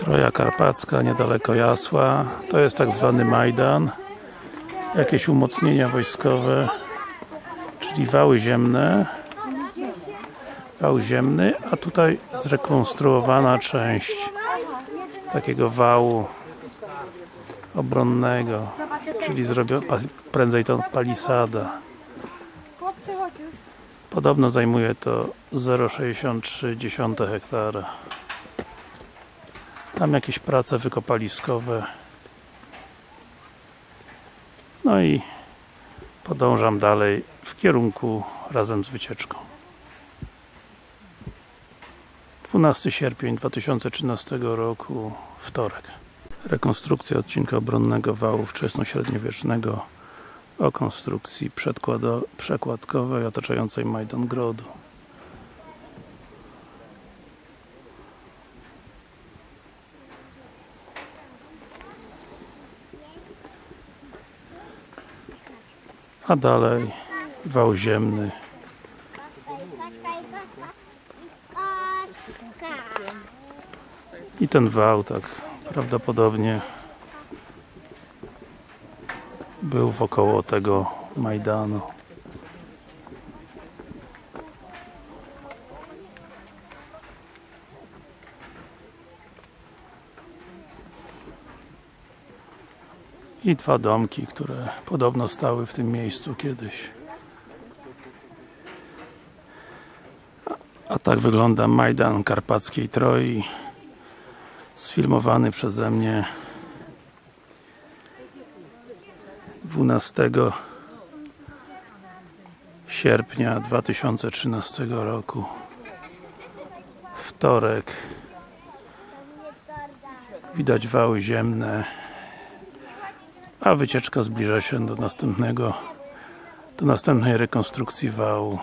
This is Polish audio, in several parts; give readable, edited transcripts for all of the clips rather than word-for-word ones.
Troja Karpacka, niedaleko Jasła. To jest tak zwany Majdan. Jakieś umocnienia wojskowe, czyli wały ziemne. Wał ziemny, a tutaj zrekonstruowana część takiego wału obronnego, czyli prędzej to palisada. Podobno zajmuje to 0,63 hektara. Tam jakieś prace wykopaliskowe. No i podążam dalej w kierunku razem z wycieczką. 12 sierpień 2013 roku, wtorek. Rekonstrukcja odcinka obronnego wału wczesnośredniowiecznego o konstrukcji przekładkowej otaczającej Majdan Grodu. A dalej wał ziemny. I ten wał tak prawdopodobnie był wokoło tego Majdanu. I dwa domki, które podobno stały w tym miejscu kiedyś. A tak wygląda Majdan Karpackiej Troi, sfilmowany przeze mnie 12 sierpnia 2013 roku, wtorek. Widać wały ziemne, a wycieczka zbliża się do następnej rekonstrukcji wału.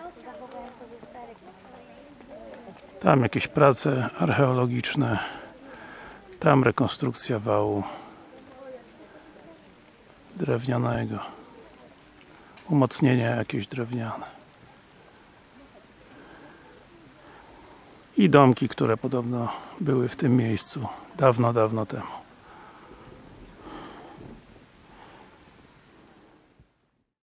Tam jakieś prace archeologiczne, tam rekonstrukcja wału drewnianego, umocnienia jakieś drewniane i domki, które podobno były w tym miejscu dawno temu.